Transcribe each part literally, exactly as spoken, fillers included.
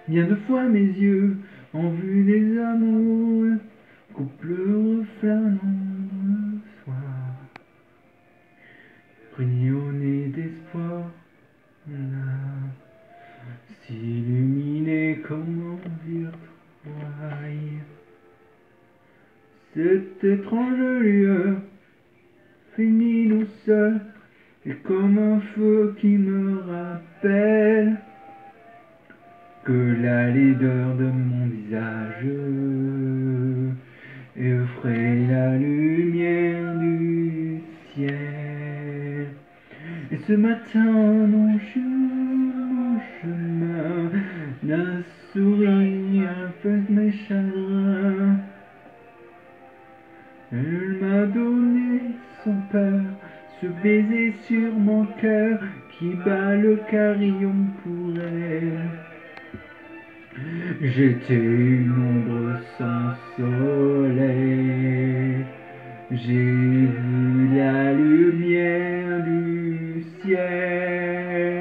Bien de fois mes yeux ont vu des amours, couple reflanant le soir, rayonnés d'espoir, là, s'illuminer comme un virtuailles. Cet étrange lieu finit nous seuls, et comme un feu qui me rappelle que la laideur de mon visage effraie la lumière du ciel. Et ce matin, non, je mon chemin d'un sourire apaise mes chagrins. Elle m'a donné son peur, ce baiser sur mon cœur qui bat le carillon pour elle. J'étais une ombre sans soleil, j'ai vu la lumière du ciel.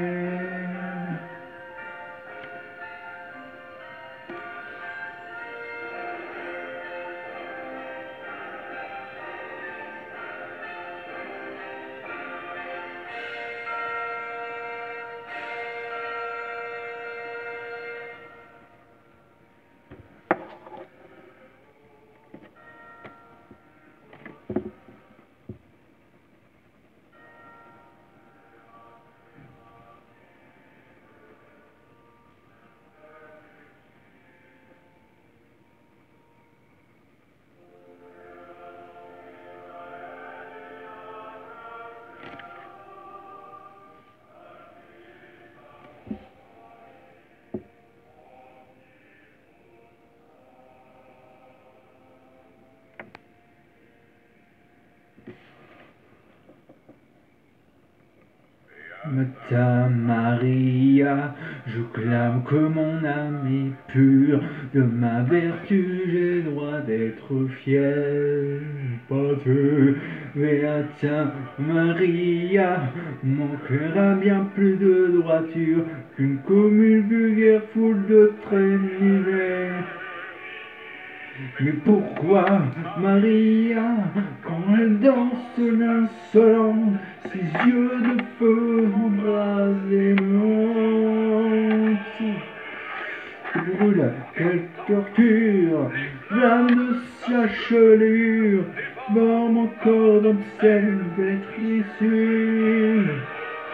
Madame Maria, je clame que mon âme est pure, de ma vertu j'ai droit d'être fier. Pas de Beata Maria, mon cœur a bien plus de droiture qu'une commune vulgaire foule de traînées. Mais pourquoi Maria, quand elle danse l'insolente, ses yeux de feu embrasés me hantent? Elle brûle, quelle torture, l'âme de sa chevelure, mord mon corps d'obscène flétrissure.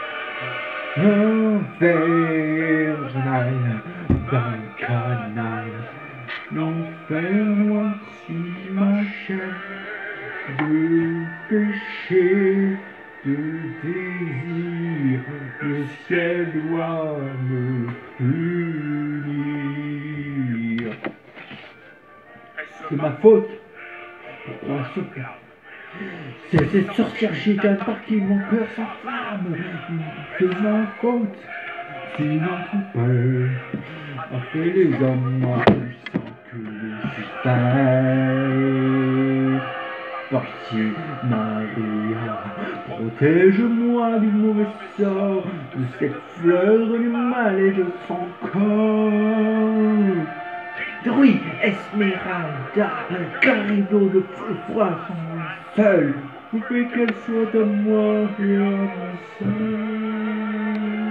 Infernal, bacchanal, l'enfer noircit ma chair de péché, de désir, le ciel doit me punir. C'est ma faute. Pourquoi souffrir? C'est cette sorcière gitane par qui mon cœur s'enflamme. C'est ma faute. Si notre père a fait les hommes sans que les suspects. Parti Maria, protège-moi du mauvais sort, de cette fleur du mal et de son corps. Oui, Esmeralda, Carido de feu froid sont seul, vous faites qu'elle soit à moi et à mon seul.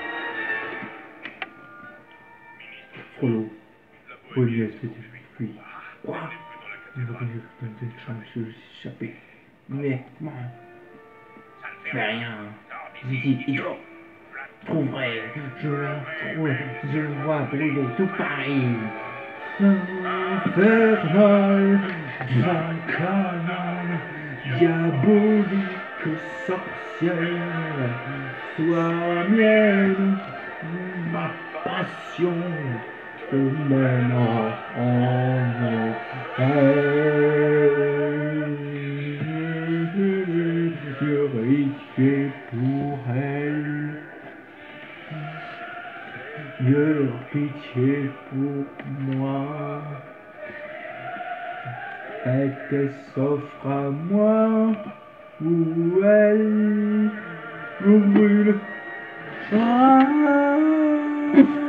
Frollo, Olivier, c'était lui. Quoi? Il aurait dû de chance de s'échapper. Mais, bon, je fais rien. J'ai dit, idiot. Trouverai, je la trouve, je le vois brûler tout Paris. Infernal, bacchanal, diabolique sorcière, sois mienne, ma passion te mène en enfer. J'aurais tué pour elle. Leur pitié pour moi, elle s'offre à moi, ou elle me brûle. Ah